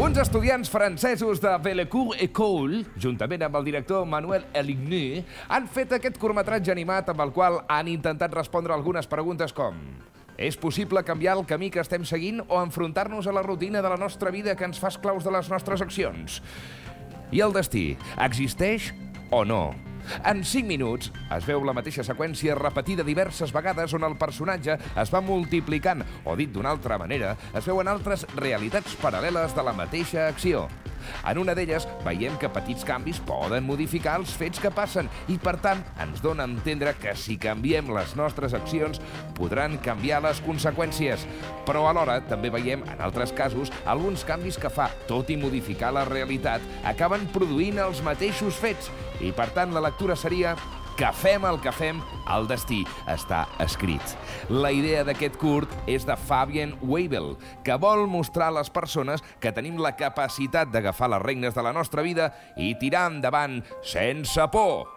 Uns estudiants francesos de Bellecour École, juntament amb el director Manuel Eligny, han fet aquest curtmetratge animat amb el qual han intentat respondre algunes preguntes com: és possible canviar el camí que estem seguint o enfrontar-nos a la rutina de la nostra vida que ens fa esclaus de les nostres accions? I el destí, existeix o no? En 5 minuts es veu la mateixa seqüència repetida diverses vegades on el personatge es va multiplicant, o dit d'una altra manera, es veuen altres realitats paral·leles de la mateixa acció. En una d'elles veiem que petits canvis poden modificar els fets que passen i, per tant, ens dona a entendre que si canviem les nostres accions podran canviar les conseqüències. Però alhora també veiem, en altres casos, alguns canvis que fa, tot i modificar la realitat, acaben produint els mateixos fets. I, per tant, la lectura seria: que fem el que fem, el destí està escrit. La idea d'aquest curt és de Fabien Weibel, que vol mostrar a les persones que tenim la capacitat d'agafar les regnes de la nostra vida i tirar endavant sense por.